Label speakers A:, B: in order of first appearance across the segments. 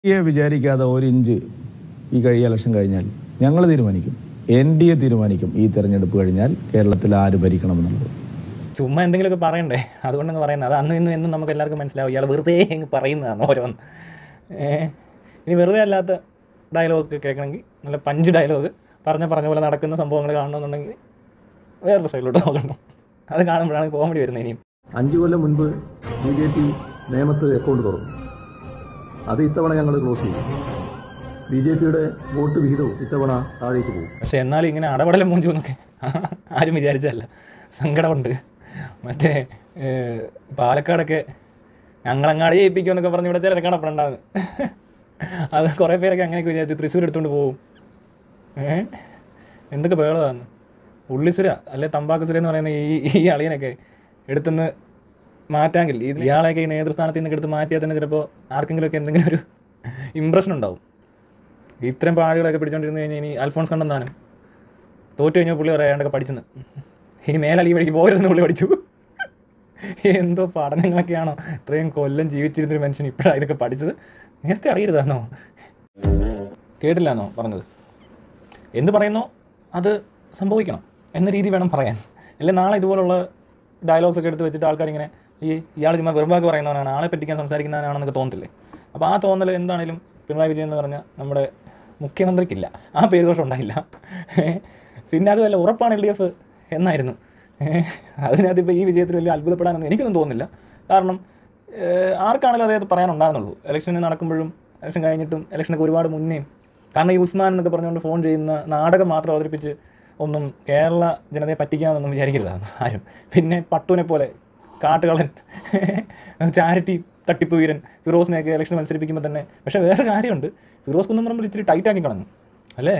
A: വിചാരിക്കാതെ ഒരു ഇഞ്ച് ഈ ഇലക്ഷൻ കഴിഞ്ഞാൽ ഞങ്ങൾ തീരുമാനിക്കും, NDA തീരുമാനിക്കും ഈ തെരഞ്ഞെടുപ്പ് കഴിഞ്ഞാൽ കേരളത്തിൽ ആര് ഭരിക്കണമെന്നുള്ളത്.
B: ചുമ്മാ എന്തെങ്കിലുമൊക്കെ പറയണ്ടേ, അതുകൊണ്ടങ്ങ് പറയുന്നത്. അത് അന്നും ഇന്നും നമുക്ക് എല്ലാവർക്കും മനസ്സിലാവും ഇയാൾ വെറുതെ അങ്ങ് പറയുന്നതാണ് ഓരോന്ന്. ഇനി വെറുതെ അല്ലാത്ത ഡയലോഗൊക്കെ കേൾക്കണമെങ്കിൽ നല്ല പഞ്ച് ഡയലോഗ് പറഞ്ഞ പോലെ നടക്കുന്ന സംഭവങ്ങൾ കാണണമെന്നുണ്ടെങ്കിൽ വേറൊരു സൈഡിലോട്ട് നോക്കണം. അത് കാണുമ്പോഴാണ് കോമഡി വരുന്നത്. ഇനിയും
C: 5 കൊല്ലം മുൻപ് BJP നേമത്ത് അക്കൗണ്ട് തുറന്നു. അത് ഇത്തവണ ഞങ്ങൾ ക്ലോസ് ചെയ്യും. BJPയുടെ വോട്ട് വിഹിതവും ഇത്തവണ താഴേക്ക് പോകും.
B: പക്ഷെ എന്നാലും ഇങ്ങനെ അടപടലം മൂഞ്ചു എന്നൊക്കെ ആരും വിചാരിച്ചല്ല. സങ്കടമുണ്ട്. മറ്റേ പാലക്കാടൊക്കെ ഞങ്ങളങ്ങാടി ജയിപ്പിക്കുമെന്നൊക്കെ പറഞ്ഞ് ഇവിടെ ചിലരൊക്കെ കടപ്പുണ്ടാകുന്നത്. അത് കുറേ പേരൊക്കെ അങ്ങനെയൊക്കെ വിചാരിച്ചു തൃശ്ശൂർ എടുത്തുകൊണ്ട് പോകും. എന്തൊക്കെ ബഹളമാണ്. ഉള്ളിസുര അല്ലെ തമ്പാക്കുസുര എന്ന് പറയുന്ന ഈ അളിയനൊക്കെ എടുത്തുനിന്ന് മാറ്റാമെങ്കിൽ ഇയാളെയൊക്കെ ഈ നേതൃസ്ഥാനത്ത് നിന്നൊക്കെ എടുത്ത് മാറ്റിയാൽ തന്നെ ചിലപ്പോൾ ആർക്കെങ്കിലുമൊക്കെ എന്തെങ്കിലും ഒരു ഇമ്പ്രഷൻ ഉണ്ടാവും. ഇത്രയും പാടുകളൊക്കെ പിടിച്ചുകൊണ്ടിരുന്ന് കഴിഞ്ഞാൽ ഇനി അൽഫോൺസ് കണ്ടെന്നാനും തോറ്റു കഴിഞ്ഞാൽ പുള്ളി പറയാണ്ടൊക്കെ പഠിച്ചെന്ന്. ഇനി മേലാൽ ഈ വഴിക്ക് പോരുന്ന പുള്ളി പഠിച്ചു. എന്തോ പഠനങ്ങളൊക്കെയാണോ? ഇത്രയും കൊല്ലം ജീവിച്ചിരുന്നൊരു മനുഷ്യൻ ഇപ്പോഴാണ് ഇതൊക്കെ പഠിച്ചത്. നേരത്തെ അറിയരുതാന്നോ? കേട്ടില്ലാന്നോ പറഞ്ഞത്? എന്ത് പറയുന്നോ അത് സംഭവിക്കണം എന്ന രീതി വേണം പറയാൻ. അല്ലെങ്കിൽ നാളെ ഇതുപോലുള്ള ഡയലോഗ്സ് ഒക്കെ എടുത്ത് വെച്ചിട്ട് ആൾക്കാരിങ്ങനെ ഇയാൾ ചുമ്മാ വെറുവാക്ക് പറയുന്നവനാണ്, ആളെ പറ്റിക്കാൻ സംസാരിക്കുന്നവനാണെന്നൊക്കെ തോന്നത്തില്ലേ? അപ്പോൾ ആ തോന്നൽ എന്താണെങ്കിലും പിണറായി വിജയൻ എന്ന് പറഞ്ഞാൽ നമ്മുടെ മുഖ്യമന്ത്രിക്കില്ല, ആ പേര് ദോഷം ഉണ്ടായില്ല. പിന്നെ അതുമല്ല, ഉറപ്പാണ് LDF എന്നായിരുന്നു. അതിനകത്ത് ഇപ്പോൾ ഈ വിജയത്തിൽ വലിയ അത്ഭുതപ്പെടാനൊന്നും എനിക്കൊന്നും തോന്നുന്നില്ല. കാരണം ആർക്കാണെങ്കിലും അതേ പറയാനുണ്ടാകുന്നുള്ളൂ. ഇലക്ഷന് നടക്കുമ്പോഴും ഇലക്ഷൻ കഴിഞ്ഞിട്ടും ഇലക്ഷനൊക്കെ ഒരുപാട് മുന്നേയും. കാരണം ഈ ഉസ്മാൻ എന്നൊക്കെ പറഞ്ഞുകൊണ്ട് ഫോൺ ചെയ്യുന്ന നാടകം മാത്രം അവതരിപ്പിച്ച് ഒന്നും കേരള ജനതയെ പറ്റിക്കാമെന്നൊന്നും വിചാരിക്കരുതാണ് ആരും. പിന്നെ പട്ടുവിനെ പോലെ കാട്ടുകളൻ ചാരിറ്റി തട്ടിപ്പ് വീരൻ ഫിറോസിനെയൊക്കെ ഇലക്ഷൻ മത്സരിപ്പിക്കുമ്പോൾ തന്നെ. പക്ഷേ വേറെ കാര്യമുണ്ട്, ഫിറോസ് കുന്നംപറമ്പിൽ ഇച്ചിരി ടൈറ്റാക്കി കളഞ്ഞു അല്ലേ?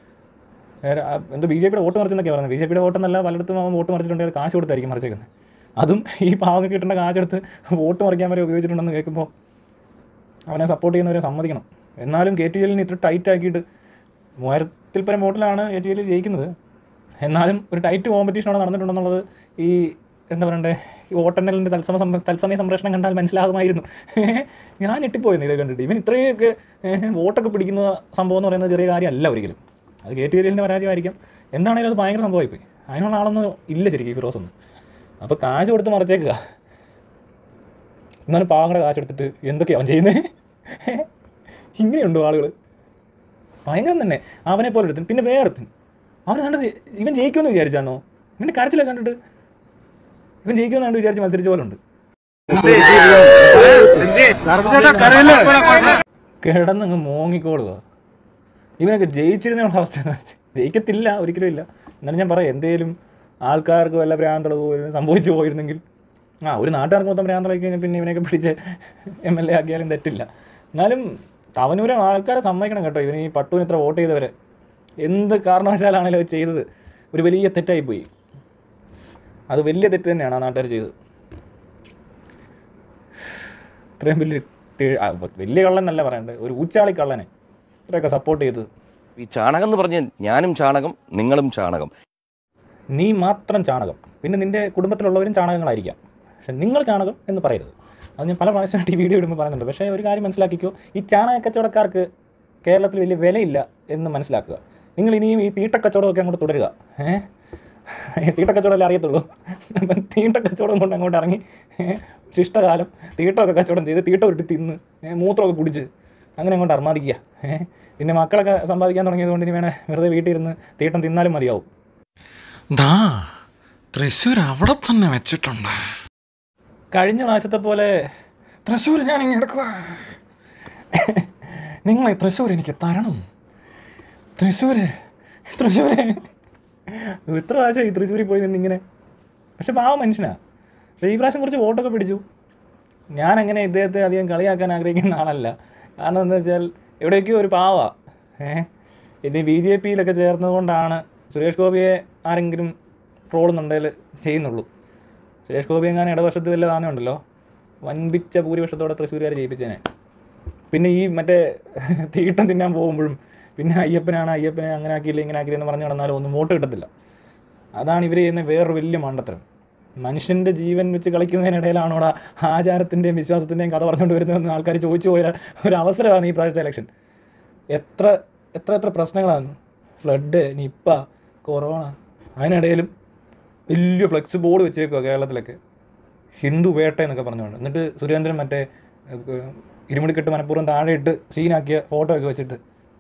B: എന്തോ BJPയുടെ വോട്ട് മറിച്ചെന്നൊക്കെ പറയുന്നത്. BJPയുടെ വോട്ടെന്നല്ല, പലയിടത്തും അവൻ വോട്ട് മറിച്ചിട്ടുണ്ടെങ്കിൽ അത് കാശ് കൊടുത്തായിരിക്കും മറിച്ചേക്കുന്നത്. അതും ഈ പാവങ്ങൾ കിട്ടേണ്ട കാശെടുത്ത് വോട്ട് മറിക്കാൻ വരെ ഉപയോഗിച്ചിട്ടുണ്ടെന്ന് കേൾക്കുമ്പോൾ അവനെ സപ്പോർട്ട് ചെയ്യുന്നവരെ സമ്മതിക്കണം. എന്നാലും KTJലിന് ഇത്ര ടൈറ്റ് ആക്കിയിട്ട് 3000-ൽ പരം വോട്ടിലാണ് KTJൽ ജയിക്കുന്നത്. എന്നാലും ഒരു ടൈറ്റ് കോമ്പറ്റീഷൻ അവിടെ നടന്നിട്ടുണ്ടെന്നുള്ളത് ഈ എന്താ പറയണ്ടേ, ഈ വോട്ടെണ്ണലിൻ്റെ തത്സമയ സംപ്രേഷണം കണ്ടാൽ മനസ്സിലാകുമായിരുന്നു. ഞാൻ ഞെട്ടിപ്പോയിരുന്നു ഇത് കണ്ടിട്ട്. ഇവൻ ഇത്രയൊക്കെ വോട്ടൊക്കെ പിടിക്കുന്ന സംഭവം എന്ന് പറയുന്നത് ചെറിയ കാര്യമല്ല ഒരിക്കലും. അത് KTJലിൻ്റെ പരാജയമായിരിക്കാം. എന്താണെങ്കിലും അത് ഭയങ്കര സംഭവമായിപ്പോയി. അതിനുള്ള ആളൊന്നും ഇല്ല ശരിക്കും ഈ ഫിറോസ് ഒന്നും. അപ്പോൾ കാശ് കൊടുത്ത് മറിച്ചേക്കുക. എന്നാലും പാവങ്ങളുടെ കാശെടുത്തിട്ട് എന്തൊക്കെയാണ് അവൻ ചെയ്യുന്നത്? ഇങ്ങനെയുണ്ടോ ആളുകൾ? ഭയങ്കരം തന്നെ. അവനെ പോലെ എടുത്തു. പിന്നെ വേറെത്തും അവൻ കണ്ടിട്ട് ഇവൻ ജയിക്കുമെന്ന് വിചാരിച്ചാന്നോ? ഇവൻ്റെ കരച്ചിലൊക്കെ കണ്ടിട്ട് ഇവൻ ജയിക്കുമെന്ന് കണ്ട് വിചാരിച്ച് മത്സരിച്ച പോലെ ഉണ്ട്. കിടന്നങ്ങ് മോങ്ങിക്കോളുക. ഇവനൊക്കെ ജയിച്ചിരുന്നുള്ള അവസ്ഥ ജയിക്കത്തില്ല, ഒരിക്കലും ഇല്ല. എന്നാലും ഞാൻ പറയാം, എന്തേലും ആൾക്കാർക്ക് വല്ല ഭ്രാന്തളവ് സംഭവിച്ചു പോയിരുന്നെങ്കിൽ ഒരു നാട്ടുകാർക്ക് മൊത്തം ഭ്രാന്തളാക്കി കഴിഞ്ഞാൽ പിന്നെ ഇവനെയൊക്കെ പിടിച്ച് MLA ആക്കിയാലും തെറ്റില്ല. എന്നാലും തവനൂരെ ആൾക്കാരെ സമ്മതിക്കണം കേട്ടോ. ഇവന് ഈ പട്ടുവിന് ഇത്ര വോട്ട് ചെയ്തവരെ എന്ത് കാരണവശാലാണെങ്കിലും അത് ചെയ്തത് ഒരു വലിയ തെറ്റായിപ്പോയി. അത് വലിയ തെറ്റ് തന്നെയാണ് ആ നാട്ടുകാർ ചെയ്തത്. ഇത്രയും വലിയ കള്ളൻ എന്നല്ല പറയണ്ടത്, ഒരു ഊച്ചാളി കള്ളനെ ഇത്രയൊക്കെ സപ്പോർട്ട് ചെയ്തത്.
D: ഈ ചാണകം എന്ന് പറഞ്ഞാൽ ഞാനും ചാണകം, നിങ്ങളും ചാണകം.
B: നീ മാത്രം ചാണകം, പിന്നെ നിൻ്റെ കുടുംബത്തിലുള്ളവരും ചാണകങ്ങളായിരിക്കാം. പക്ഷെ നിങ്ങൾ ചാണകം എന്ന് പറയരുത്. അത് ഞാൻ പല പ്രാവശ്യമായിട്ട് ഈ വീഡിയോ ഇടുമ്പോൾ പറയുന്നുണ്ട്. പക്ഷേ ഒരു കാര്യം മനസ്സിലാക്കിക്കോ, ഈ ചാണക കച്ചവടക്കാർക്ക് കേരളത്തിൽ വലിയ വിലയില്ല എന്ന് മനസ്സിലാക്കുക. നിങ്ങൾ ഇനിയും ഈ തീട്ടക്കച്ചവടമൊക്കെ അങ്ങോട്ട് തുടരുക. തീട്ടക്കച്ചവടമല്ലേ അറിയത്തുള്ളൂ. തീട്ടക്കച്ചവടം കൊണ്ട് അങ്ങോട്ട് ഇറങ്ങി ശിഷ്ടകാലം തീട്ടമൊക്കെ കച്ചവടം ചെയ്ത് തീട്ടം ഇട്ട് തിന്ന് മൂത്രമൊക്കെ കുടിച്ച് അങ്ങനെ അങ്ങോട്ട് അർമാദിക്കുക. പിന്നെ മക്കളൊക്കെ സമ്പാദിക്കാൻ തുടങ്ങിയത് കൊണ്ട് ഇനി വേണേ വെറുതെ വീട്ടിൽ ഇരുന്ന് തീട്ടം തിന്നാലും മതിയാവും.
E: തൃശ്ശൂർ അവിടെ തന്നെ വെച്ചിട്ടുണ്ട്.
B: കഴിഞ്ഞ പ്രാവശ്യത്തെ പോലെ തൃശ്ശൂർ ഞാനിങ്ങനെ എടുക്കുക, നിങ്ങളെ തൃശ്ശൂർ എനിക്ക് തരണം. തൃശ്ശൂർ ഇത്ര പ്രാവശ്യം ഈ തൃശ്ശൂരിൽ പോയി നിന്നിങ്ങനെ. പക്ഷെ പാവം മനുഷ്യനാണ്. പക്ഷേ ഈ പ്രാവശ്യം കുറച്ച് വോട്ടൊക്കെ പിടിച്ചു. ഞാനങ്ങനെ ഇദ്ദേഹത്തെ അധികം കളിയാക്കാൻ ആഗ്രഹിക്കുന്ന ആളല്ല. കാരണം എന്താ വെച്ചാൽ എവിടെയൊക്കെയോ ഒരു പാവമാണ്. ഇനി BJPയിലൊക്കെ ചേർന്നതുകൊണ്ടാണ് സുരേഷ് ഗോപിയെ ആരെങ്കിലും ട്രോളുന്നുണ്ടെങ്കിൽ ചെയ്യുന്നുള്ളൂ. സുരേഷ് ഗോപി എങ്ങാനും ഇടവശത്ത് വല്ല താനുണ്ടല്ലോ, വൻപിച്ച ഭൂരിപക്ഷത്തോടെ തൃശ്ശൂരുകാർ ജയിപ്പിച്ചേനെ. പിന്നെ ഈ മറ്റേ തീട്ടം തിന്നാൻ പോകുമ്പോഴും പിന്നെ അയ്യപ്പനെ അങ്ങനെ ആക്കിയില്ല ഇങ്ങനെ ആക്കിയില്ല എന്ന് പറഞ്ഞു നടന്നാലും ഒന്നും വോട്ട് കിട്ടത്തില്ല. അതാണ് ഇവർ ചെയ്യുന്ന വേറൊരു വലിയ മണ്ടത്തരം. മനുഷ്യൻ്റെ ജീവൻ വെച്ച് കളിക്കുന്നതിനിടയിലാണോ ആചാരത്തിൻ്റെയും വിശ്വാസത്തിൻ്റെയും കഥ പറഞ്ഞുകൊണ്ട് വരുന്നതെന്ന് ആൾക്കാർ ചോദിച്ചു പോയ ഒരു അവസരമാണ് ഈ പ്രാവശ്യത്തെ ഇലക്ഷൻ. എത്ര എത്ര എത്ര പ്രശ്നങ്ങളാണ്, ഫ്ലഡ്, നിപ്പ, കൊറോണ. അതിനിടയിലും വലിയ ഫ്ലെക്സ് ബോർഡ് വെച്ചേക്കുക കേരളത്തിലൊക്കെ, ഹിന്ദു വേട്ട എന്നൊക്കെ പറഞ്ഞുകൊണ്ട്. എന്നിട്ട് സുരേന്ദ്രൻ മറ്റേ ഇരുമുടിക്കെട്ട് മനഃപൂർവ്വം താഴെ ഇട്ട് സീനാക്കിയ ഫോട്ടോ ഒക്കെ വെച്ചിട്ട്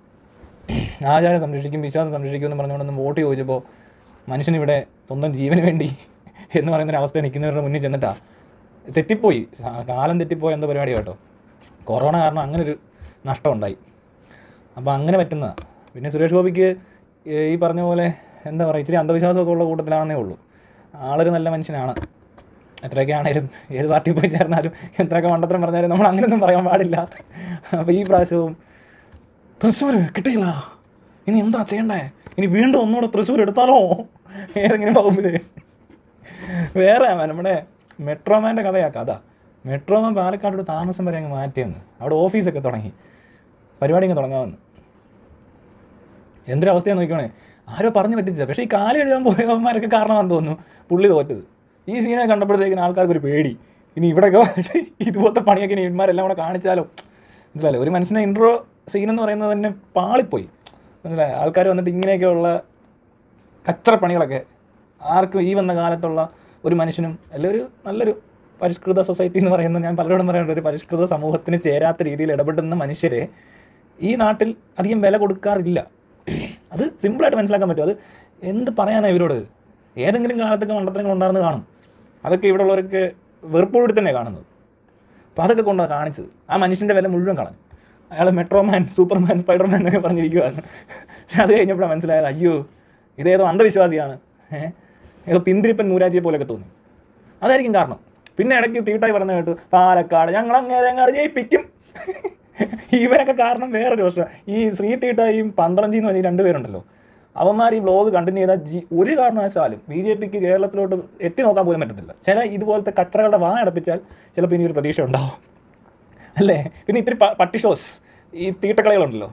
B: ആചാരം സംരക്ഷിക്കും, വിശ്വാസം സംരക്ഷിക്കും എന്ന് പറഞ്ഞുകൊണ്ടൊന്നും വോട്ട് ചോദിച്ചപ്പോൾ മനുഷ്യനിവിടെ സ്വന്തം ജീവന് വേണ്ടി എന്ന് പറയുന്നൊരവസ്ഥ നിൽക്കുന്നവരുടെ മുന്നിൽ ചെന്നിട്ടാ തെറ്റിപ്പോയി, കാലം തെറ്റിപ്പോയി എന്ന പരിപാടി കേട്ടോ. കൊറോണ കാരണം അങ്ങനൊരു നഷ്ടം ഉണ്ടായി. അപ്പോൾ അങ്ങനെ പറ്റുന്നതാണ്. പിന്നെ സുരേഷ് ഗോപിക്ക് ഈ പറഞ്ഞ പോലെ എന്താ പറയുക, ഇച്ചിരി അന്ധവിശ്വാസമൊക്കെ ഉള്ള കൂട്ടത്തിലാണെന്നേ ഉള്ളൂ. ആളൊരു നല്ല മനുഷ്യനാണ്. എത്രയൊക്കെ ആണേലും ഏത് പാർട്ടിയിൽ പോയി ചേർന്നാലും എത്രയൊക്കെ മണ്ടത്തരം പറഞ്ഞാലും നമ്മൾ അങ്ങനെയൊന്നും പറയാൻ പാടില്ല. അപ്പോൾ ഈ പ്രാവശ്യവും തൃശ്ശൂർ കിട്ടിയില്ല, ഇനി എന്താ ചെയ്യണ്ടേ, ഇനി വീണ്ടും ഒന്നുകൂടെ തൃശ്ശൂർ എടുത്താലോ ഏതെങ്കിലും പോകുമ്പോൾ. വേറെ നമ്മുടെ മെട്രോമാൻ്റെ കഥയാണ് കഥ. മെട്രോമാൻ പാലക്കാടോട് താമസം വരെ അങ്ങ് മാറ്റിയെന്ന്, അവിടെ ഓഫീസൊക്കെ തുടങ്ങി, പരിപാടി അങ്ങ് തുടങ്ങാമെന്ന്. എന്തൊരവസ്ഥയാണ് നോക്കണേ. ആരോ പറഞ്ഞു പറ്റിച്ച. പക്ഷേ ഈ കാലം എഴുതാൻ പോയവന്മാരൊക്കെ കാരണമാണെന്ന് തോന്നുന്നു പുള്ളി തോറ്റത്. ഈ സീനെ കണ്ടപ്പോഴത്തേക്കിന് ആൾക്കാർക്കൊരു പേടി, ഇനി ഇവിടെയൊക്കെ ഇതുപോലത്തെ പണിയൊക്കെ ഇനി ഇവന്മാരെല്ലാം കൂടെ കാണിച്ചാലോ. മനസ്സിലായില്ലേ, ഒരു മനുഷ്യനെ ഇൻട്രോ സീനെന്ന് പറയുന്നത് തന്നെ പാളിപ്പോയി. മനസ്സിലായി, ആൾക്കാർ വന്നിട്ട് ഇങ്ങനെയൊക്കെയുള്ള കച്ചറ പണികളൊക്കെ ആർക്കും ഈ വന്ന കാലത്തുള്ള ഒരു മനുഷ്യനും അല്ലെ ഒരു നല്ലൊരു പരിഷ്കൃത സൊസൈറ്റി എന്ന് പറയുന്നത്, ഞാൻ പലരോടും പറയാറുണ്ട്, ഒരു പരിഷ്കൃത സമൂഹത്തിന് ചേരാത്ത രീതിയിൽ ഇടപെടുന്ന മനുഷ്യരെ ഈ നാട്ടിൽ അധികം വില കൊടുക്കാറില്ല. അത് സിമ്പിളായിട്ട് മനസ്സിലാക്കാൻ പറ്റും. അത് എന്ത് പറയാനാണ് ഇവരോട്. ഏതെങ്കിലും കാലത്തൊക്കെ മണ്ടത്തരങ്ങൾ ഉണ്ടാകുന്ന കാണും, അതൊക്കെ ഇവിടെ ഉള്ളവർക്ക് വെറുപ്പോടി തന്നെ കാണുന്നത്. അപ്പോൾ അതൊക്കെ കൊണ്ടാണ് കാണിച്ചത്. ആ മനുഷ്യൻ്റെ വില മുഴുവൻ കളഞ്ഞു. അയാൾ മെട്രോമാൻ, സൂപ്പർമാൻ, സ്പൈഡർമാൻ എന്നൊക്കെ പറഞ്ഞിരിക്കുവാണ്. പക്ഷെ അത് കഴിഞ്ഞപ്പോഴാണ് മനസ്സിലായത്, അയ്യോ ഇതേതോ അന്ധവിശ്വാസിയാണ്, ഏതോ പിന്തിരിപ്പൻ മൂരാജിയെ പോലെയൊക്കെ തോന്നി. അതായിരിക്കും കാരണം. പിന്നെ ഇടയ്ക്ക് തീട്ടായി പറഞ്ഞു കേട്ടു, പാലക്കാട് ഞങ്ങൾ അങ്ങേരങ്ങാട് ജയിപ്പിക്കും. ഇവരൊക്കെ കാരണം വേറൊരു പ്രശ്നം. ഈ ശ്രീ തീട്ടായും പന്ത്രഞ്ചിന്ന് പറഞ്ഞ രണ്ടുപേരുണ്ടല്ലോ, അവന്മാർ ഈ വ്ലോഗ് കണ്ടിന്യൂ ചെയ്താൽ ഒരു കാരണവശാലും BJPക്ക് കേരളത്തിലോട്ട് എത്തി നോക്കാൻ പോലും പറ്റത്തില്ല. ചില ഇതുപോലത്തെ കച്ചറകളുടെ വാ അടപ്പിച്ചാൽ ചിലപ്പോൾ ഇനി ഒരു പ്രതീക്ഷ ഉണ്ടാവും അല്ലേ. പിന്നെ ഇത്തിരി പട്ടി ഷോസ്, ഈ തീട്ടക്കളികളുണ്ടല്ലോ,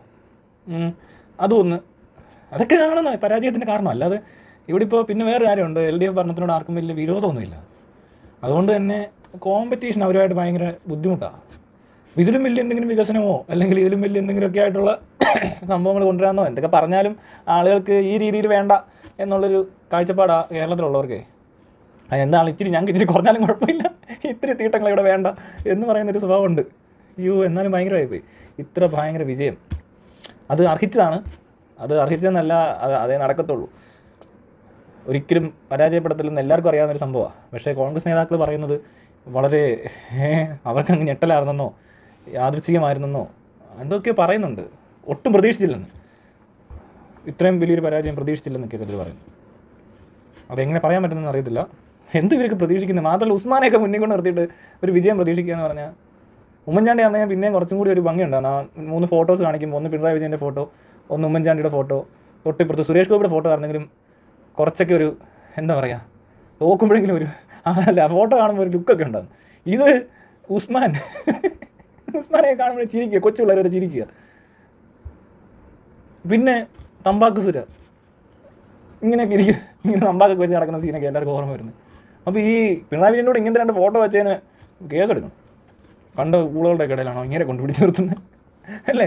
B: അതൊന്ന് അതൊക്കെയാണ് പരാജയത്തിൻ്റെ കാരണം. അല്ലാതെ ഇവിടെ ഇപ്പോൾ പിന്നെ വേറെ കാര്യമുണ്ട്, LDF ഭരണത്തിനോട് ആർക്കും വലിയ വിരോധമൊന്നുമില്ല. അതുകൊണ്ട് തന്നെ കോമ്പറ്റീഷൻ അവരുമായിട്ട് ഭയങ്കര ബുദ്ധിമുട്ടാണ്. ഇതിലും വലിയ എന്തെങ്കിലും വികസനമോ അല്ലെങ്കിൽ ഇതിലും വലിയ എന്തെങ്കിലുമൊക്കെ ആയിട്ടുള്ള സംഭവങ്ങൾ കൊണ്ടുവരാമെന്നോ എന്തൊക്കെ പറഞ്ഞാലും ആളുകൾക്ക് ഈ രീതിയിൽ വേണ്ട എന്നുള്ളൊരു കാഴ്ചപ്പാടാണ് കേരളത്തിലുള്ളവർക്ക്. എന്താണ് ഞങ്ങൾക്ക് ഇച്ചിരി കുറഞ്ഞാലും കുഴപ്പമില്ല, ഇത്തിരി തീട്ടങ്ങൾ ഇവിടെ വേണ്ട എന്ന് പറയുന്നൊരു സ്വഭാവമുണ്ട്. എന്നാലും ഭയങ്കരമായിപ്പോയി ഇത്ര ഭയങ്കര വിജയം. അത് അർഹിച്ചതാണ്, അത് അർഹിച്ചതെന്നല്ല, അതേ നടക്കത്തുള്ളൂ. ഒരിക്കലും പരാജയപ്പെടത്തില്ലെന്ന് എല്ലാവർക്കും അറിയാവുന്നൊരു സംഭവമാണ്. പക്ഷേ കോൺഗ്രസ് നേതാക്കൾ പറയുന്നത് വളരെ അവർക്കങ്ങ് ഞെട്ടലായിരുന്നെന്നോ യാദൃച്ഛികമായിരുന്നെന്നോ എന്തൊക്കെയോ പറയുന്നുണ്ട്. ഒട്ടും പ്രതീക്ഷിച്ചില്ലെന്ന്, ഇത്രയും വലിയൊരു പരാജയം പ്രതീക്ഷിച്ചില്ലെന്നൊക്കെ അവർ പറയുന്നു. അതെങ്ങനെ പറയാൻ പറ്റുന്നതെന്ന് അറിയത്തില്ല. എന്ത് ഇവർക്ക് പ്രതീക്ഷിക്കുന്നത്. മാത്രമല്ല ഉസ്മാനെയൊക്കെ മുന്നിൽ കൊണ്ട് നിർത്തിയിട്ട് ഒരു വിജയം പ്രതീക്ഷിക്കുക എന്ന് പറഞ്ഞാൽ, ഉമ്മൻചാണ്ടി ആണെങ്കിൽ പിന്നെയും കുറച്ചും കൂടി ഒരു ഭംഗിയുണ്ടാകും. ആ 3 ഫോട്ടോസ് കാണിക്കുമ്പോൾ, ഒന്ന് പിണറായി വിജയൻ്റെ ഫോട്ടോ, ഒന്ന് ഉമ്മൻചാണ്ടിയുടെ ഫോട്ടോ, തൊട്ടിപ്പുറത്ത് സുരേഷ് ഗോപിയുടെ ഫോട്ടോ ആയിരുന്നെങ്കിലും കുറച്ചൊക്കെ ഒരു എന്താ പറയുക, നോക്കുമ്പോഴെങ്കിലും ഒരു അല്ല ഫോട്ടോ കാണുമ്പോൾ ഒരു ലുക്കൊക്കെ ഉണ്ടാകും. ഇത് ഉസ്മാനെ കാണുമ്പോൾ ചിരിക്കുക, കൊച്ചു പിള്ളേരെ ചിരിക്കുക. പിന്നെ തമ്പാക്ക് സുര ഇങ്ങനെയൊക്കെ ഇരിക്കും, ഇങ്ങനെ തമ്പാക്കൊക്കെ വെച്ച് നടക്കുന്ന സീനൊക്കെ എല്ലാവർക്കും ഓർമ്മ വരുന്നത്. അപ്പോൾ ഈ പിണറായി വിജയനോട് ഇങ്ങനത്തെ 2 ഫോട്ടോ വെച്ചതിന് കേസെടുക്കണം. കണ്ട ഊളുകളുടെ ഇടയിലാണോ ഇങ്ങനെ കൊണ്ടുപിടിച്ച് നിർത്തുന്നത് അല്ലേ.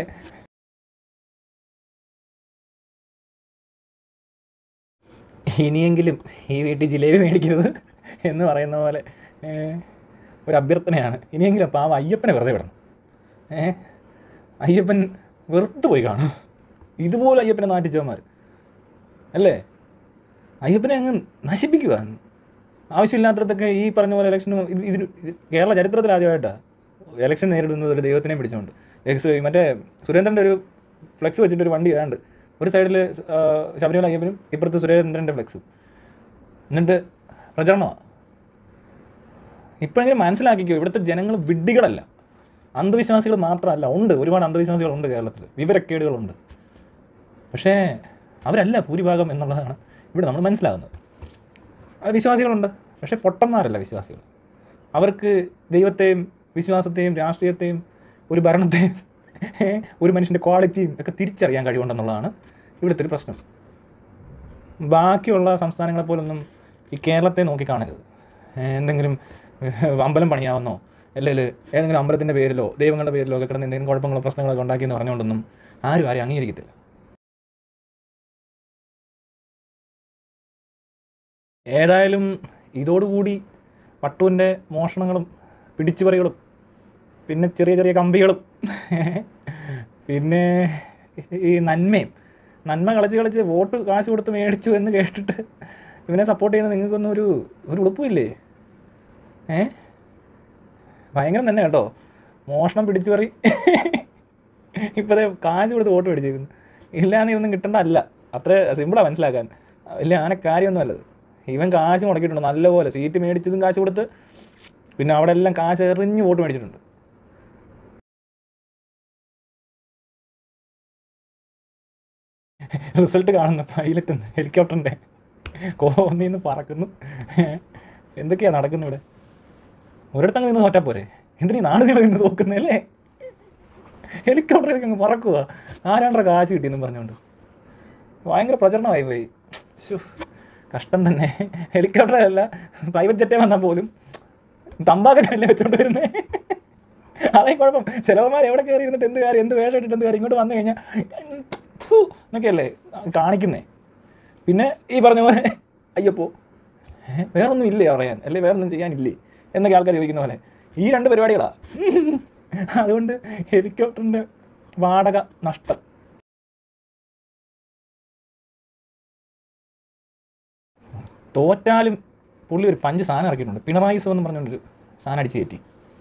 B: ഇനിയെങ്കിലും ഈ വീട്ടിൽ ജിലേബി മേടിക്കരുത് എന്ന് പറയുന്ന പോലെ ഒരു അഭ്യർത്ഥനയാണ്. ഇനിയെങ്കിലും അപ്പോൾ ആ അയ്യപ്പനെ വെറുതെ വിടണം. അയ്യപ്പൻ വെറുത്ത് പോയി കാണും. ഇതുപോലെ അയ്യപ്പനെ നാട്ടിച്ചവന്മാർ അല്ലേ. അയ്യപ്പനെ അങ്ങ് നശിപ്പിക്കുക. ആവശ്യമില്ലാത്തടത്തൊക്കെ ഈ പറഞ്ഞ പോലെ ഇലക്ഷന് ഇതിന് കേരള ചരിത്രത്തിൽ ആദ്യമായിട്ടാണ് ഇലക്ഷൻ നേരിടുന്നത് ഒരു ദൈവത്തിനെ പിടിച്ചുകൊണ്ട്. മറ്റേ സുരേന്ദ്രൻ്റെ ഒരു ഫ്ലെക്സ് വെച്ചിട്ടൊരു വണ്ടി വേണ്ട, ഒരു സൈഡിൽ ശബരിമല അയ്യപ്പനും ഇപ്പുറത്ത് സുരേന്ദ്രൻ്റെ ഫ്ലെക്സും, എന്നിട്ട് പ്രചരണമാണ്. ഇപ്പോഴെങ്കിലും മനസ്സിലാക്കിക്കോ, ഇവിടുത്തെ ജനങ്ങൾ വിഡ്ഢികളല്ല, അന്ധവിശ്വാസികൾ മാത്രമല്ല, ഉണ്ട് ഒരുപാട് അന്ധവിശ്വാസികളുണ്ട് കേരളത്തിൽ, വിവരക്കേടുകളുണ്ട്. പക്ഷേ അവരല്ല ഭൂരിഭാഗം എന്നുള്ളതാണ് ഇവിടെ നമ്മൾ മനസ്സിലാകുന്നത്. അത് വിശ്വാസികളുണ്ട്, പക്ഷേ പൊട്ടന്മാരല്ല വിശ്വാസികൾ. അവർക്ക് ദൈവത്തെയും വിശ്വാസത്തെയും രാഷ്ട്രീയത്തെയും ഒരു ഭരണത്തെയും ഒരു മനുഷ്യൻ്റെ ക്വാളിറ്റിയും ഒക്കെ തിരിച്ചറിയാൻ കഴിവുണ്ടെന്നുള്ളതാണ് ഇവിടുത്തെ ഒരു പ്രശ്നം. ബാക്കിയുള്ള സംസ്ഥാനങ്ങളെപ്പോലൊന്നും ഈ കേരളത്തെ നോക്കി കാണരുത്. എന്തെങ്കിലും അമ്പലം പണിയാവുന്നോ അല്ലെങ്കിൽ ഏതെങ്കിലും അമ്പലത്തിൻ്റെ പേരിലോ ദൈവങ്ങളുടെ പേരിലോ ഒക്കെ കിടന്ന് എന്തെങ്കിലും കുഴപ്പങ്ങളോ പ്രശ്നങ്ങളൊക്കെ ഉണ്ടാക്കിയെന്ന് പറഞ്ഞുകൊണ്ടൊന്നും ആരും അംഗീകരിക്കത്തില്ല. ഏതായാലും ഇതോടുകൂടി പട്ടുവിൻ്റെ മോഷണങ്ങളും പിടിച്ചുപറികളും പിന്നെ ചെറിയ ചെറിയ കമ്പികളും പിന്നെ ഈ നന്മ കളിച്ച് വോട്ട് കാശ് കൊടുത്ത് മേടിച്ചു എന്ന് കേട്ടിട്ട് ഇവനെ സപ്പോർട്ട് ചെയ്യുന്ന നിങ്ങൾക്കൊന്നും ഒരു ഉളുപ്പുമില്ലേ? ഭയങ്കരം തന്നെ കേട്ടോ. മോഷണം പിടിച്ചുപറി ഇപ്പോഴേ കാശ് കൊടുത്ത് വോട്ട് മേടിച്ചേക്കുന്നു. ഇല്ലാന്ന് ഇതൊന്നും കിട്ടേണ്ട അല്ല, അത്ര സിമ്പിളാണ് മനസ്സിലാക്കാൻ. വലിയ അങ്ങനെ കാര്യമൊന്നും അല്ലത്. ഇവൻ കാശ് മുടക്കിയിട്ടുണ്ട് നല്ലപോലെ. സീറ്റ് മേടിച്ചതും കാശ് കൊടുത്ത്, പിന്നെ അവിടെ എല്ലാം കാശ് എറിഞ്ഞ് വോട്ട് മേടിച്ചിട്ടുണ്ട്. റിസൾട്ട് കാണുന്ന പൈലറ്റ് ഹെലികോപ്റ്ററിൻ്റെ കോന്നിന്ന് പറക്കുന്നു. എന്തൊക്കെയാണ് നടക്കുന്നത് ഇവിടെ? ഒരിടത്തങ്ങ് നിന്ന് തോറ്റാൽ പോരെ? എന്തിനീ നാട് നിന്ന് തോക്കുന്നല്ലേ? ഹെലികോപ്റ്ററിലേക്ക് അങ്ങ് പറക്കുക. ആരാണ്ടൊക്കെ കാശ് കിട്ടിയെന്നും പറഞ്ഞുകൊണ്ട് ഭയങ്കര പ്രചരണമായി പോയി. കഷ്ടം തന്നെ. ഹെലികോപ്റ്ററല്ല, പ്രൈവറ്റ് ജെറ്റേ വന്നാൽ പോലും തമ്പാക്കല്ലേ വെച്ചോണ്ട് വരുന്നേ. അതേ കുഴപ്പം. ചിലവന്മാർ എവിടെ കയറി ഇരുന്നിട്ട് എന്ത് കാര്യം, എന്ത് വേഷം ഇട്ടിട്ട് എന്ത് കാര്യം, ഇങ്ങോട്ട് വന്നു കഴിഞ്ഞാൽ എന്നൊക്കെയല്ലേ കാണിക്കുന്നേ. പിന്നെ ഈ പറഞ്ഞ പോലെ അയ്യപ്പോ വേറൊന്നും ഇല്ലേ പറയാൻ, അല്ലേ വേറൊന്നും ചെയ്യാനില്ലേ എന്നൊക്കെ ആൾക്കാർ ചോദിക്കുന്ന പോലെ ഈ രണ്ട് പരിപാടികളാണ്. അതുകൊണ്ട് ഹെലികോപ്റ്ററിൻ്റെ വാടക നഷ്ടം. തോറ്റാലും പുള്ളി ഒരു 5 സാധനം ഇറക്കിയിട്ടുണ്ട്. പിണറായി സോ എന്ന് പറഞ്ഞുകൊണ്ടൊരു സാധനം അടിച്ച് കയറ്റി.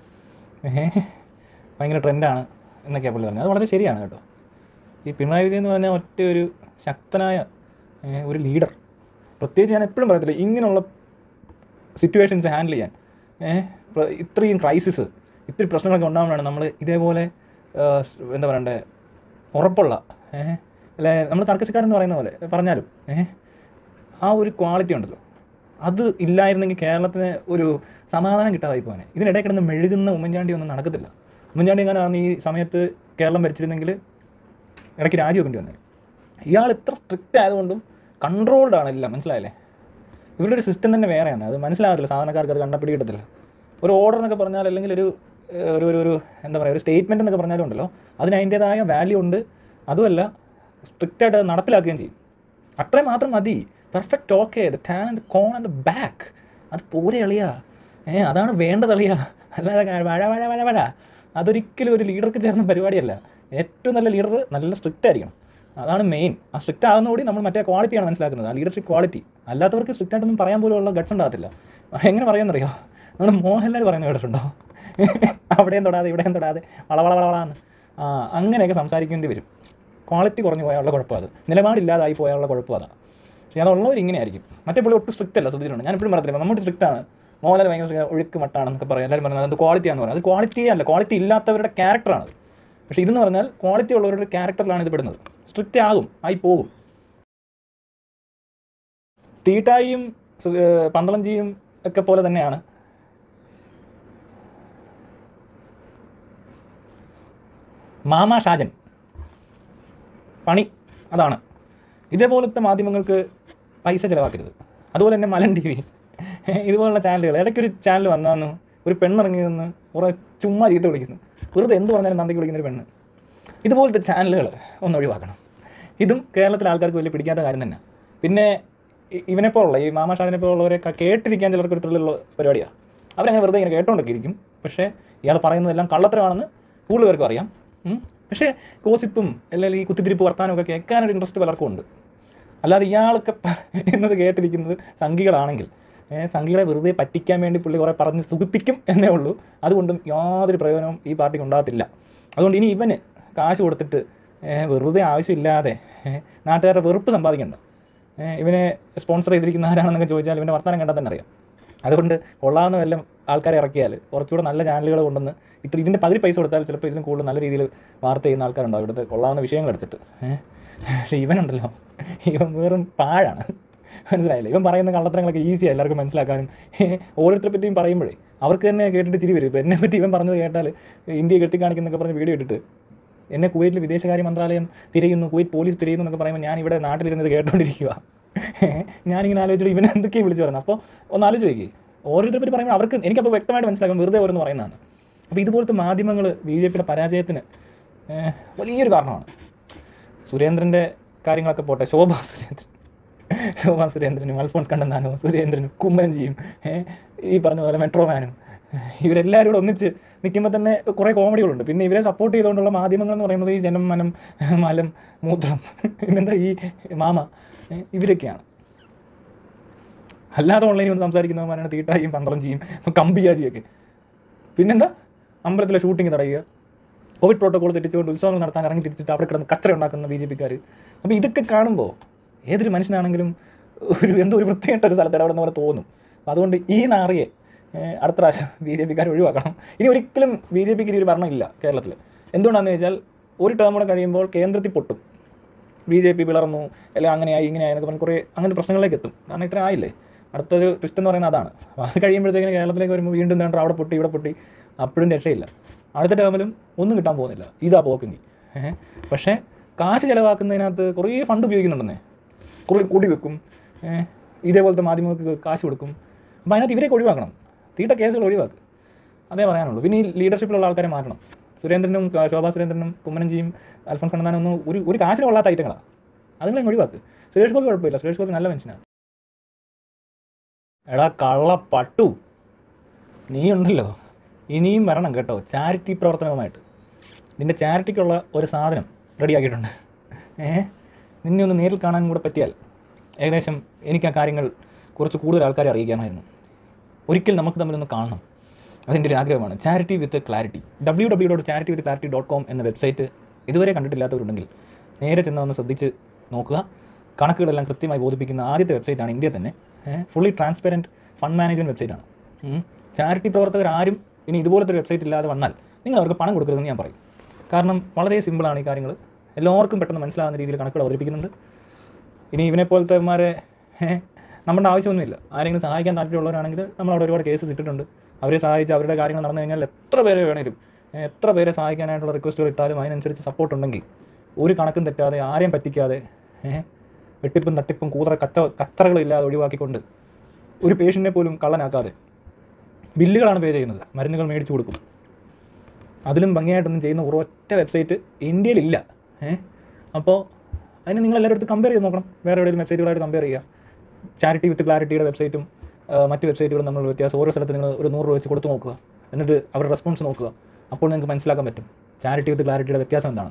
B: ഭയങ്കര ട്രെൻഡാണ് എന്നൊക്കെയാണ് പുള്ളി പറഞ്ഞത്. അത് വളരെ ശരിയാണ് കേട്ടോ. ഈ പിണറായി വിജയൻ എന്ന് പറഞ്ഞാൽ ഒറ്റ ഒരു ശക്തനായ ഒരു ലീഡർ. പ്രത്യേകിച്ച് ഞാൻ എപ്പോഴും പറയത്തില്ല, ഇങ്ങനെയുള്ള സിറ്റുവേഷൻസ് ഹാൻഡിൽ ചെയ്യാൻ, ഇത്രയും ക്രൈസിസ്, ഇത്തിരി പ്രശ്നങ്ങളൊക്കെ ഉണ്ടാകുമ്പോഴാണ് നമ്മൾ ഇതേപോലെ എന്താ പറയണ്ടേ, ഉറപ്പുള്ള അല്ലെ, നമ്മൾ തർക്കശക്കാരെന്ന് പറയുന്ന പോലെ പറഞ്ഞാലും ആ ഒരു ക്വാളിറ്റി ഉണ്ടല്ലോ, അത് ഇല്ലായിരുന്നെങ്കിൽ കേരളത്തിന് ഒരു സമാധാനം കിട്ടാതായി പോകാനെ. ഇതിനിടെ കിടന്ന് മെഴുകുന്ന ഉമ്മൻചാണ്ടി ഒന്നും നടക്കത്തില്ല. ഉമ്മൻചാണ്ടി എങ്ങനെയാണ് ഈ സമയത്ത് കേരളം ഭരിച്ചിരുന്നെങ്കിൽ ഇടയ്ക്ക് രാജിവെക്കേണ്ടി വന്നത്. ഇയാൾ ഇത്ര സ്ട്രിക്റ്റ് ആയതുകൊണ്ടും കൺട്രോൾഡ് ആണ് എല്ലാം, മനസ്സിലായല്ലേ? ഇവരുടെ ഒരു സിസ്റ്റം തന്നെ വേറെയാണ്. അത് മനസ്സിലാകത്തില്ല, സാധാരണക്കാർക്ക് അത് കണ്ടപ്പിടി കിട്ടത്തില്ല. ഒരു ഓർഡർ എന്നൊക്കെ പറഞ്ഞാൽ, അല്ലെങ്കിൽ ഒരു എന്താ പറയുക, ഒരു സ്റ്റേറ്റ്മെൻറ്റ് എന്നൊക്കെ പറഞ്ഞാലും ഉണ്ടല്ലോ, അതിന് അതിൻ്റേതായ വാല്യൂ ഉണ്ട്. അതുമല്ല, സ്ട്രിക്റ്റായിട്ട് അത് നടപ്പിലാക്കുകയും ചെയ്യും. അത്രയും മാത്രം മതി. Perfect, okay. The tan and the cone and the back, അത് പോരെ അളിയാ. അതാണ് വേണ്ടത് അളിയാ. അല്ലാതെ വഴ അതൊരിക്കലും ഒരു ലീഡർക്ക് ചേർന്ന പരിപാടിയല്ല. ഏറ്റവും നല്ല ലീഡർ നല്ല സ്ട്രിക്റ്റ് ആയിരിക്കണം. അതാണ് മെയിൻ. ആ സ്ട്രിക്റ്റ് ആകുന്നതോടെ നമ്മൾ മറ്റേ ക്വാളിറ്റിയാണ് മനസ്സിലാക്കുന്നത്, ആ ലീഡർഷിപ്പ് ക്വാളിറ്റി. അല്ലാത്തവർക്ക് സ്ട്രിക്റ്റ് ആയിട്ടൊന്നും പറയാൻ പോലും ഉള്ള ഗട്ട്സ് ഉണ്ടാകത്തില്ല. എങ്ങനെ പറയാമെന്നറിയോ? നമ്മൾ മോഹൻലാൽ പറയുന്ന കേട്ടിട്ടുണ്ടോ? അവിടെയും തൊടാതെ ഇവിടെയും തൊടാതെ വളവളവളാന്ന് അങ്ങനെയൊക്കെ സംസാരിക്കേണ്ടി വരും. ക്വാളിറ്റി കുറഞ്ഞു പോയാലുള്ള കുഴപ്പം അത്. നിലപാടില്ലാതായി പോയാലുള്ള കുഴപ്പം അതാണ്. പക്ഷേ അതുള്ളവർ ഇങ്ങനെ ആയിരിക്കും. മറ്റേ പുള്ളി ഒട്ടും സ്ട്രിക്റ്റ് അല്ല, ശ്രദ്ധിച്ചിട്ടുണ്ട്. ഞാൻ എപ്പോഴും പറയത്തില്ല നമ്മുടെ സ്ട്രിക്റ്റാണ്, മോഹൻലാൽ ഭയങ്കര ഒഴുക്ക് മട്ടാണെന്നൊക്കെ പറയും. എല്ലാവരും പറയുന്നത് അത് ക്വാളിറ്റിയാണെന്ന് പറയുന്നത്. അത് ക്വാളിറ്റിയേ അല്ല, ക്വാളിറ്റി ഇല്ലാത്തവരുടെ ക്യാരക്ടറാണത്. പക്ഷേ ഇതെന്ന് പറഞ്ഞാൽ ക്വാളിറ്റി ഉള്ളവരുടെ ക്യാരക്ടറിലാണ് ഇത് പെടുന്നത്. സ്ട്രിക്റ്റ് ആകും, ആയി പോകും. തീട്ടായിയും പന്തളഞ്ചിയും ഒക്കെ പോലെ തന്നെയാണ് മാമാ ഷാജൻ. പണി അതാണ്. ഇതേപോലത്തെ മാധ്യമങ്ങൾക്ക് പൈസ ചിലവാക്കരുത്. അതുപോലെ തന്നെ മലൻ TV, ഇതുപോലുള്ള ചാനലുകൾ. ഇടയ്ക്കൊരു ചാനൽ വന്നു, ഒരു പെണ്ണിറങ്ങി നിന്ന് കുറേ ചുമ്മാ ചീത്ത വിളിക്കുന്നു. വെറുതെ എന്ത് പറഞ്ഞാലും നന്ദിക്ക് വിളിക്കുന്നൊരു പെണ്ണ്. ഇതുപോലത്തെ ചാനലുകൾ ഒന്ന് ഒഴിവാക്കണം. ഇതും കേരളത്തിലെ ആൾക്കാർക്ക് വലിയ പിടിക്കാത്ത കാര്യം തന്നെ. പിന്നെ ഇവനെപ്പോലുള്ള ഈ മാമാ ഷാജിനെപ്പോലുള്ളവരെ കേട്ടിരിക്കാൻ ചിലർക്ക് ഒരു ത്രില്ലുള്ള പരിപാടിയാണ്. അവരങ്ങനെ വെറുതെ ഇങ്ങനെ കേട്ടോണ്ടൊക്കെ ഇരിക്കും. പക്ഷേ ഇയാൾ പറയുന്നതെല്ലാം കള്ളത്തരമാണെന്ന് കൂടുതൽ പേർക്കും അറിയാം. പക്ഷേ ഗോസിപ്പും അല്ലെങ്കിൽ ഈ കുത്തിത്തിരിപ്പ് വർത്താനമൊക്കെ കേൾക്കാനൊരു ഇൻട്രസ്റ്റ് പലർക്കും ഉണ്ട്. അല്ലാതെ ഇയാളൊക്കെ എന്നത് കേട്ടിരിക്കുന്നത് സംഘികളാണെങ്കിൽ സംഘികളെ വെറുതെ പറ്റിക്കാൻ വേണ്ടി പുള്ളി കുറേ പറഞ്ഞ് സുഖിപ്പിക്കും എന്നേ ഉള്ളൂ. അതുകൊണ്ടും യാതൊരു പ്രയോജനവും ഈ പാർട്ടിക്ക് ഉണ്ടാകത്തില്ല. അതുകൊണ്ട് ഇനി ഇവന് കാശ് കൊടുത്തിട്ട് വെറുതെ ആവശ്യമില്ലാതെ നാട്ടുകാരുടെ വെറുപ്പ് സമ്പാദിക്കണ്ട. ഇവനെ സ്പോൺസർ ചെയ്തിരിക്കുന്ന ആരാണെന്നൊക്കെ ചോദിച്ചാൽ ഇവൻ്റെ വർത്തമാനം കണ്ടാൽ തന്നെ അറിയാം. അതുകൊണ്ട് കൊള്ളാവുന്ന വല്ല ആൾക്കാരെ ഇറക്കിയാൽ കുറച്ചുകൂടെ നല്ല ചാനലുകൾ കൊണ്ടുവന്ന് ഇതിൻ്റെ പകുതി പൈസ കൊടുത്താൽ ചിലപ്പോൾ ഇതിനും കൂടുതൽ നല്ല രീതിയിൽ വാർത്ത ചെയ്യുന്ന ആൾക്കാരുണ്ടാവും ഇവിടുത്തെ കൊള്ളാവുന്ന വിഷയങ്ങൾ എടുത്തിട്ട്. പക്ഷേ ഇവനുണ്ടല്ലോ, ഇവൻ വെറും പാഴാണ്. മനസ്സിലായില്ലേ? ഇവൻ പറയുന്ന കള്ളത്തരങ്ങളൊക്കെ ഈസിയാണ് എല്ലാവർക്കും മനസ്സിലാക്കാനും. ഓരോരുത്തരെ പറ്റിയും പറയുമ്പോഴേ അവർക്ക് തന്നെ കേട്ടിട്ട് ചിരി വരും. ഇപ്പോൾ എന്നെപ്പറ്റി ഇവൻ പറഞ്ഞത് കേട്ടാൽ ഇന്ത്യയെ കെട്ടിക്കാണിക്കുന്നൊക്കെ പറഞ്ഞ് വീഡിയോ ഇട്ടിട്ട് എന്നെ കുവൈറ്റിൽ വിദേശകാര്യ മന്ത്രാലയം തിരയുന്നു, കുവൈറ്റ് പോലീസ് തിരയുന്നു എന്നൊക്കെ പറയുമ്പോൾ ഞാൻ ഇവിടെ നാട്ടിലിരുന്നത് കേട്ടോണ്ടിരിക്കുക. ഞാനിങ്ങനെ ആലോചിച്ചിട്ട് ഇവനെ എന്തൊക്കെയാണ് വിളിച്ചു പറയുന്നത്. അപ്പോൾ ഒന്ന് ആലോചിച്ച് നോക്കി, ഓരോരുത്തരെ പറ്റി പറയുമ്പോൾ അവർക്ക് എനിക്കപ്പോൾ വ്യക്തമായിട്ട് മനസ്സിലാക്കും വെറുതെ ഓരോന്ന് പറയുന്നതാണ്. അപ്പോൾ ഇതുപോലത്തെ മാധ്യമങ്ങൾ ബി ജെ പിയുടെ പരാജയത്തിന് വലിയൊരു കാരണമാണ്. സുരേന്ദ്രൻ്റെ കാര്യങ്ങളൊക്കെ പോട്ടെ, ശോഭാ സുരേന്ദ്രനും അൽഫോൺസ് കണ്ണന്താനവും സുരേന്ദ്രനും കുമ്മനജിയും ഈ പറഞ്ഞ പോലെ മെട്രോമാനും ഇവരെല്ലാവരും കൂടെ ഒന്നിച്ച് നിൽക്കുമ്പോൾ തന്നെ കുറേ കോമഡികളുണ്ട്. പിന്നെ ഇവരെ സപ്പോർട്ട് ചെയ്തുകൊണ്ടുള്ള മാധ്യമങ്ങൾ എന്ന് പറയുന്നത് ഈ ജനം, മനം, മലം, മൂത്രം, പിന്നെന്താ ഈ മാമ, ഇവരൊക്കെയാണ്. അല്ലാതെ ഓൺലൈനിൽ വന്ന് സംസാരിക്കുന്നവന്മാരാണ് തീട്ടായും പന്തളഞ്ചിയും കമ്പിയാജിയൊക്കെ. പിന്നെന്താ അമ്പലത്തിലെ ഷൂട്ടിങ് തടയുക, കോവിഡ് പ്രോട്ടോകോൾ തെറ്റിച്ചുകൊണ്ട് ഉത്സവങ്ങൾ നടത്താൻ ഇറങ്ങി തിരിച്ചിട്ട് അവിടെ കിടന്ന് കച്ചറ ഉണ്ടാക്കുന്ന ബി ജെ പിക്കാർ. അപ്പോൾ ഇതൊക്കെ കാണുമ്പോൾ ഏതൊരു മനുഷ്യനാണെങ്കിലും എന്തോ ഒരു വൃത്തിയായിട്ടൊരു ഒരു സ്ഥലത്ത് ഇടപെടുന്ന പോലെ തോന്നും. അപ്പോൾ അതുകൊണ്ട് ഈ നാറിയെ അടുത്ത പ്രാവശ്യം ബി ജെ പിക്കാർ ഒഴിവാക്കണം. ഇനി ഒരിക്കലും ബി ജെ പിക്ക് ഒരു ഭരണമില്ല കേരളത്തിൽ. എന്തുകൊണ്ടാണെന്ന് വെച്ചാൽ ഒരു ടേം കൂടെ കഴിയുമ്പോൾ കേന്ദ്രത്തിൽ പൊട്ടും, ബി ജെ പി പിളർന്നു അല്ലെങ്കിൽ അങ്ങനെയായി ഇങ്ങനെയായി എന്നൊക്കെ പറഞ്ഞ് കുറേ അങ്ങനത്തെ പ്രശ്നങ്ങളിലേക്ക് എത്തും. കാരണം ഇത്ര ആയില്ലേ. അടുത്തൊരു ട്വിസ്റ്റ് എന്ന് പറയുന്നത് അതാണ്. അപ്പോൾ അത് കഴിയുമ്പോഴത്തേക്കിന് കേരളത്തിലേക്ക് വരുമ്പോൾ വീണ്ടും വേണ്ട അവിടെ പൊട്ടി ഇവിടെ പൊട്ടി, അപ്പോഴും രക്ഷയില്ല. അടുത്ത ടേമിലും ഒന്നും കിട്ടാൻ പോകുന്നില്ല. ഇതാ പോക്കെങ്കിൽ. പക്ഷേ കാശ് ചിലവാക്കുന്നതിനകത്ത് കുറേ ഫണ്ട് ഉപയോഗിക്കുന്നുണ്ടെന്നേ. കുറേ കൂടി വെക്കും, ഇതേപോലത്തെ മാധ്യമങ്ങൾക്ക് കാശ് കൊടുക്കും. അപ്പോൾ അതിനകത്ത് ഇവരെയൊക്കെ ഒഴിവാക്കണം, തീട്ട കേസുകൾ ഒഴിവാക്കുക, അതേ പറയാനുള്ളൂ. പിന്നെ ഈ ലീഡർഷിപ്പിലുള്ള ആൾക്കാരെ മാറ്റണം. സുരേന്ദ്രനും ശോഭാ സുരേന്ദ്രനും കുമ്മനഞ്ചിയും അൽഫോൺസ് കണ്ണന്താനൊന്നും ഒരു കാശിന് കൊള്ളാത്ത ഐറ്റങ്ങളാണ്. അതുങ്ങളെ ഒഴിവാക്കുക. സുരേഷ് ഗോപി കുഴപ്പമില്ല, സുരേഷ് ഗോപി നല്ല മനുഷ്യനാണ്. എടാ കള്ള പട്ടു, നീ ഉണ്ടല്ലോ ഇനിയും വരണം കേട്ടോ ചാരിറ്റി പ്രവർത്തനവുമായിട്ട്. നിൻ്റെ ചാരിറ്റിക്കുള്ള ഒരു സാധനം റെഡിയാക്കിയിട്ടുണ്ട്. നിന്നെ ഒന്ന് നേരിൽ കാണാൻ കൂടെ പറ്റിയാൽ ഏകദേശം എനിക്ക് ആ കാര്യങ്ങൾ കുറച്ച് കൂടുതൽ ആൾക്കാരെ അറിയിക്കാമായിരുന്നു. ഒരിക്കൽ നമുക്ക് തമ്മിലൊന്ന് കാണണം, അതെൻ്റെ ഒരു ആഗ്രഹമാണ്. ചാരിറ്റി വിത്ത് ക്ലാരിറ്റി, www.charityWithClarity.com എന്ന വെബ്സൈറ്റ് ഇതുവരെ കണ്ടിട്ടില്ലാത്തവരുണ്ടെങ്കിൽ നേരെ ചെന്ന് ഒന്ന് ശ്രദ്ധിച്ച് നോക്കുക. കണക്കുകളെല്ലാം കൃത്യമായി ബോധിപ്പിക്കുന്ന ആദ്യത്തെ വെബ്സൈറ്റാണ് ഇന്ത്യയിൽ തന്നെ. ഫുള്ളി ട്രാൻസ്പെറൻറ്റ് ഫണ്ട് മാനേജ്മെൻറ്റ് വെബ്സൈറ്റാണ്. ചാരിറ്റി പ്രവർത്തകർ ആരും ഇനി ഇതുപോലത്തെ ഒരു വെബ്സൈറ്റ് ഇല്ലാതെ വന്നാൽ നിങ്ങൾ അവർക്ക് പണം കൊടുക്കരുതെന്ന് ഞാൻ പറയും. കാരണം വളരെ സിമ്പിളാണ് ഈ കാര്യങ്ങൾ, എല്ലാവർക്കും പെട്ടെന്ന് മനസ്സിലാകുന്ന രീതിയിൽ കണക്കുകൾ അവതരിപ്പിക്കുന്നുണ്ട്. ഇനി ഇവനെപ്പോലത്തെമാരെ നമ്മുടെ ആവശ്യമൊന്നുമില്ല. ആരെങ്കിലും സഹായിക്കാൻ താല്പര്യമുള്ളവരാണെങ്കിൽ നമ്മളവിടെ ഒരുപാട് കേസസ് ഇട്ടിട്ടുണ്ട്. അവരെ സഹായിച്ച് അവരുടെ കാര്യങ്ങൾ നടന്നു കഴിഞ്ഞാൽ എത്ര പേരെ വേണേലും എത്ര പേരെ സഹായിക്കാനായിട്ടുള്ള റിക്വസ്റ്റുകൾ ഇട്ടാലും അതിനനുസരിച്ച് സപ്പോർട്ട് ഉണ്ടെങ്കിൽ ഒരു കണക്കും തെറ്റാതെ ആരെയും പറ്റിക്കാതെ വെട്ടിപ്പും തട്ടിപ്പും കച്ചറകളില്ലാതെ ഒഴിവാക്കിക്കൊണ്ട് ഒരു പേഷ്യൻറ്റിനെ പോലും കള്ളനാക്കാതെ ബില്ലുകളാണ് പേ ചെയ്യുന്നത്, മരുന്നുകൾ മേടിച്ചു കൊടുക്കും. അതിലും ഭംഗിയായിട്ടൊന്നും ചെയ്യുന്ന ഒരൊറ്റ വെബ്സൈറ്റ് ഇന്ത്യയിലില്ല. അപ്പോൾ അതിന് നിങ്ങളെല്ലാവരും അടുത്ത് കമ്പയർ ചെയ്ത് നോക്കണം, വേറെ എവിടെയെങ്കിലും വെബ്സൈറ്റുകളായിട്ട് കമ്പയർ ചെയ്യുക. ചാരിറ്റി വിത്ത് ക്ലാരിറ്റിയുടെ വെബ്സൈറ്റും മറ്റ് വെബ്സൈറ്റുകളും നമ്മൾ വ്യത്യാസം ഓരോ സ്ഥലത്ത് നിങ്ങൾ ഒരു 100 രൂപ വെച്ച് കൊടുത്ത് നോക്കുക. എന്നിട്ട് അവരുടെ റെസ്പോൺസ് നോക്കുക. അപ്പോൾ നിങ്ങൾക്ക് മനസ്സിലാക്കാൻ പറ്റും ചാരിറ്റി വിത്ത് ക്ലാരിറ്റിയുടെ വ്യത്യാസം എന്താണ്.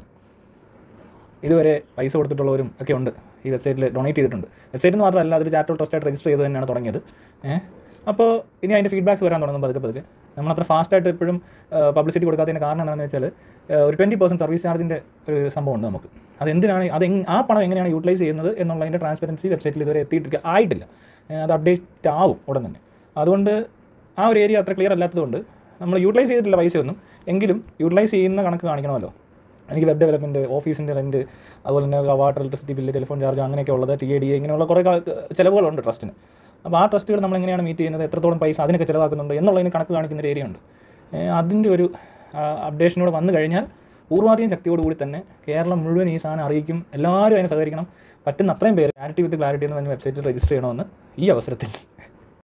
B: ഇതുവരെ പൈസ കൊടുത്തിട്ടുള്ളവരും ഒക്കെ ഉണ്ട്, ഈ വെബ്സൈറ്റിൽ ഡൊണേറ്റ് ചെയ്തിട്ടുണ്ട്. വെബ്സൈറ്റിൽ നിന്ന് മാത്രമല്ല, അതൊരു ചാരിറ്റബിൾ ട്രസ്റ്റായിട്ട് രജിസ്റ്റർ ചെയ്ത് തന്നെയാണ് തുടങ്ങിയത്. അപ്പോൾ ഇനി അതിൻ്റെ ഫീഡ്ബാക്സ് വരാൻ തുടങ്ങും പതുക്കെ. നമ്മളത്ര ഫാസ്റ്റായിട്ട് എപ്പോഴും പബ്ലിസിറ്റി കൊടുക്കാത്തതിൻ്റെ കാരണം എന്താണെന്ന് വെച്ചാൽ ഒരു 20% സർവീസ് ചാർജിൻ്റെ ഒരു സംഭവമുണ്ട് നമുക്ക്. അതെന്തിനാണ്, ആ പണം എങ്ങനെയാണ് യൂട്ടിലൈസ് ചെയ്യുന്നത് എന്നുള്ളതിൻ്റെ ട്രാൻസ്പെറൻസി വെബ്സൈറ്റിൽ ഇതുവരെ ആയിട്ടില്ല. അത് അപ്ഡേറ്റ് ആവും ഉടൻ തന്നെ. അതുകൊണ്ട് ആ ഒരു ഏരിയ അത്ര ക്ലിയർ അല്ലാത്തതുകൊണ്ട് നമ്മൾ യൂട്ടിലൈസ് ചെയ്തിട്ടില്ല പൈസയൊന്നും. എങ്കിലും യൂട്ടിലൈസ് ചെയ്യുന്ന കണക്ക് കാണിക്കണമല്ലോ. എനിക്ക് വെബ് ഡെവലപ്മെൻറ്റ്, ഓഫീസിൻ്റെ റെൻറ്റ്, അതുപോലെ തന്നെ water, electricity bill, telephone charge, അങ്ങനെയൊക്കെ ഉള്ളത്, TADA, ഇങ്ങനെയുള്ള കുറേ ചിലവുകളുണ്ട് ട്രസ്റ്റിന്. അപ്പോൾ ആ ട്രസ്റ്റുകൾ നമ്മളെങ്ങനെയാണ് മീറ്റ് ചെയ്യുന്നത്, എത്രത്തോളം പൈസ അതിനൊക്കെ ചിലവാക്കുന്നുണ്ട് എന്നുള്ളതിന് കണക്ക് കാണിക്കുന്നൊരു ഏരിയ ഉണ്ട്. അതിൻ്റെ ഒരു അപ്ഡേഷനോട് വന്നു കഴിഞ്ഞാൽ പൂർവാധികം ശക്തിയോടുകൂടി തന്നെ കേരളം മുഴുവൻ ഈ സാധനം അറിയിക്കും. എല്ലാവരും അതിനെ സഹകരിക്കണം. പറ്റുന്ന അത്രയും പേര് ചാരിറ്റി വിത്ത് ക്ലാരിറ്റി എന്ന് പറഞ്ഞ വെബ്സൈറ്റിൽ രജിസ്റ്റർ ചെയ്യണമെന്ന് ഈ അവസരത്തിൽ